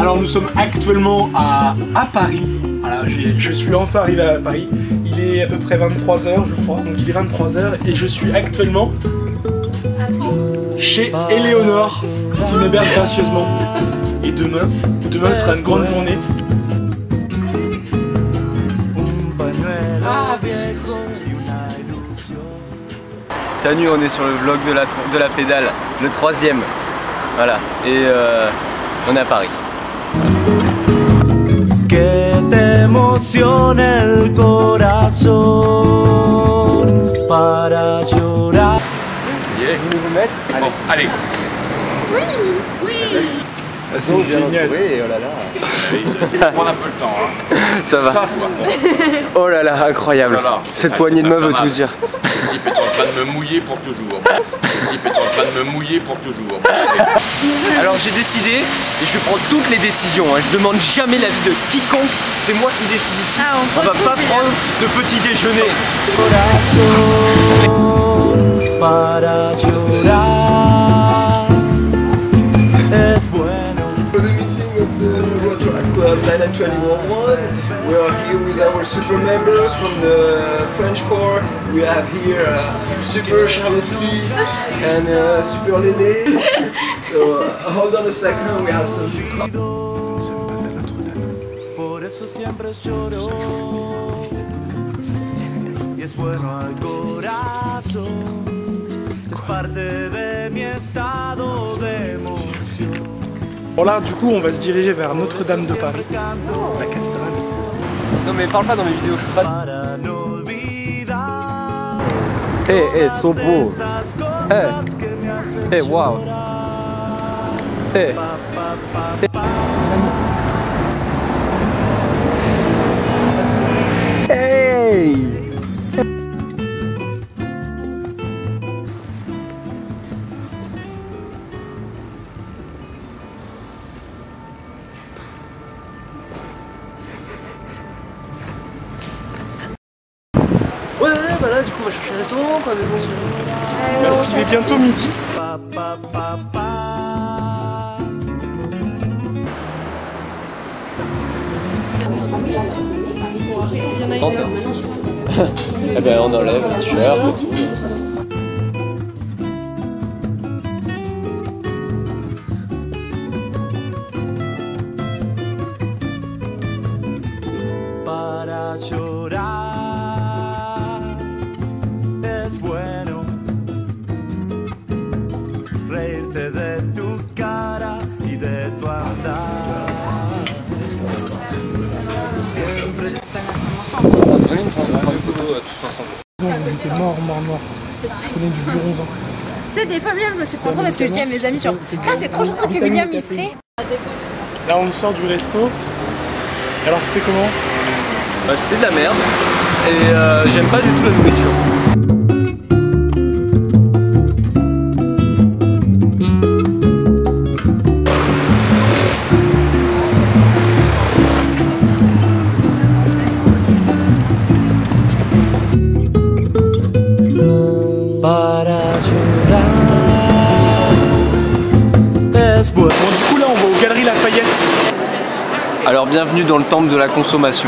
Alors nous sommes actuellement à Paris. Voilà, je suis enfin arrivé à Paris. Il est à peu près 23h je crois. Donc il est 23h et je suis actuellement chez Éléonore qui m'héberge gracieusement. Et demain sera une grande journée. Salut, on est sur le vlog de la pédale, le 3e. Voilà, et on est à Paris. Que te emocione el corazón para llorar. Yeah. Vous nous mettre? Allez. Bon, allez. Oui. C'est bien entouré, oh là là. Ça va prendre un peu le temps. Hein. Ça va. Ça, quoi. Oh là là, incroyable. Oh là là. Cette poignée de main veut tout dire. Le type est en train de me mouiller pour toujours. Le type est en train de me mouiller pour toujours. Alors j'ai décidé, et je prends toutes les décisions, hein. Je demande jamais l'avis de quiconque, c'est moi qui décide ici. Ah, on va pas prendre de petit déjeuner. For the meeting of the Road Track Club 921, we are here with our super members from the French Corps. We have here Super Charlotte and Super Lele. So hold on a second, we have some few. Por eso siempre lloro y es bueno al corazón, es parte de mi estado de emoción. Bon là du coup on va se diriger vers Notre-Dame de Paris, la cathédrale. Non mais parle pas dans mes vidéos, je suis pas... Eh, so beau. Eh, wow. Eh. Hey. Ouais, voilà, du coup on va chercher un restaurant quoi, mais bon. Parce qu'il est bientôt midi. Eh ben on enlève le t-shirt. Para llorar es bueno reírte de tu cara y de tu andar. Siempre tous ensemble. On était mort. Je connais du bureau. Tu sais, des fois, bien, je me suis trop parce que je dis à mes amis, genre, ah, c'est trop gentil que William il ferait. Là on sort du resto. Alors c'était comment? Bah, c'était de la merde et j'aime pas du tout la nourriture. Bon du coup là on va aux Galeries Lafayette. Alors bienvenue dans le temple de la consommation.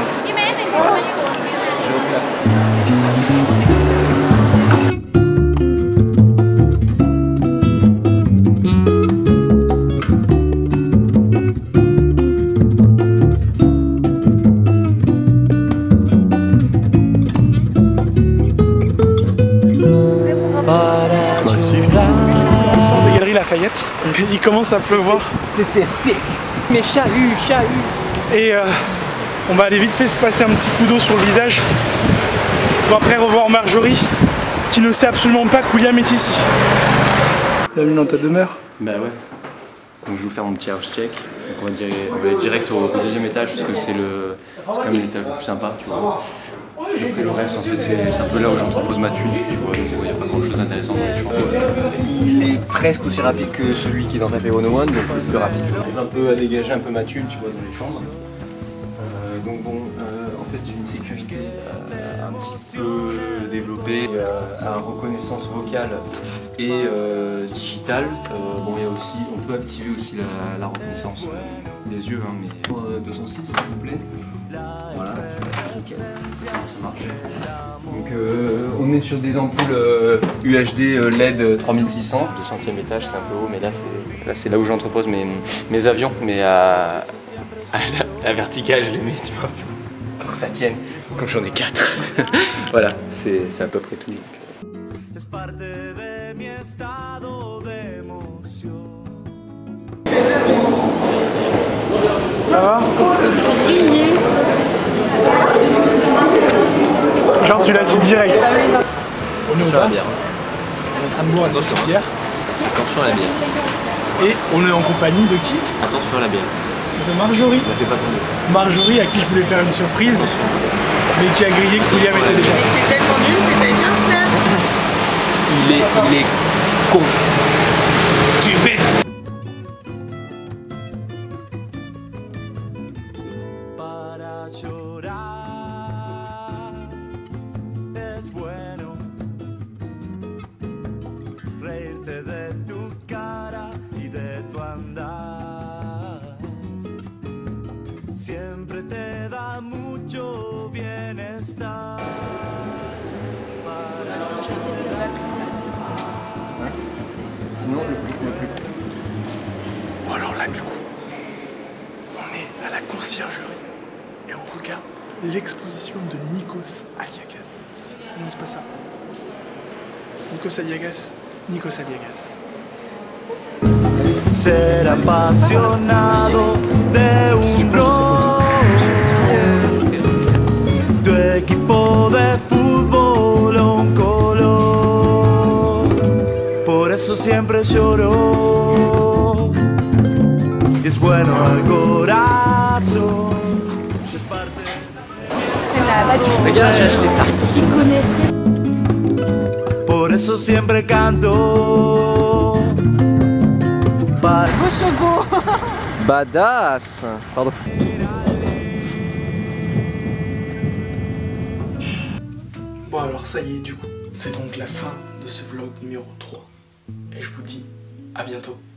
On sort des Galeries Lafayette. Il commence à pleuvoir. C'était sec. Mais chahut. Et on va aller vite fait se passer un petit coup d'eau sur le visage pour après revoir Marjorie qui ne sait absolument pas que William est ici. Bienvenue dans ta demeure. Bah ouais. Donc je vais vous faire mon petit house check. Donc on va aller direct au deuxième étage parce que c'est quand même l'étage le plus sympa, tu vois. Et après le reste en fait c'est un peu là où j'entrepose ma thune, tu vois, donc il n'y a pas grand chose d'intéressant dans les chambres. Il est presque aussi rapide que celui qui est dans Taipei 101, donc plus rapide. J'arrive un peu à dégager un peu ma thune, tu vois, dans les chambres. Donc bon, en fait j'ai une sécurité un petit peu développée à reconnaissance vocale et digitale. Bon, il y a aussi, on peut activer aussi la reconnaissance des yeux, hein, mais 206 s'il vous plaît. Voilà, nickel, ça marche. Donc on est sur des ampoules UHD LED 3600. 200e étage, c'est un peu haut, mais là c'est là où j'entrepose mes avions, mais à la verticale je les mets, tu vois, pour que ça tienne, comme j'en ai 4. Voilà, c'est à peu près tout. Donc, Ça va? Genre tu l'as su direct. On est au bar. On est en train de boire une petite bière. attention à la bière. Et on est en compagnie de qui? Attention à la bière. De Marjorie. Ne fais pas tomber. Marjorie à qui je voulais faire une surprise, mais qui a grillé que William était déjà. C'est tellement nul que t'as bien Snap. Il est con. Tu es bête. Para llorar es bueno reírte de tu cara y de tu andar. Siempre te da mucho bienestar. Sinon, le plus. Bon alors là du coup, on est à la conciergerie et on regarde l'exposition de Nikos Aliagas. Non, c'est pas ça. Nikos Aliagas. Nikos Aliagas. Ser apasionado de un rol. Tu equipo de fútbol un color. Por eso siempre lloro. Y es bueno al corazón. Es parte. Regarde, j'ai acheté ça. Por eso siempre canto. Badass. Pardon. Bon alors ça y est du coup, c'est donc la fin de ce vlog numéro 3. Et je vous dis à bientôt.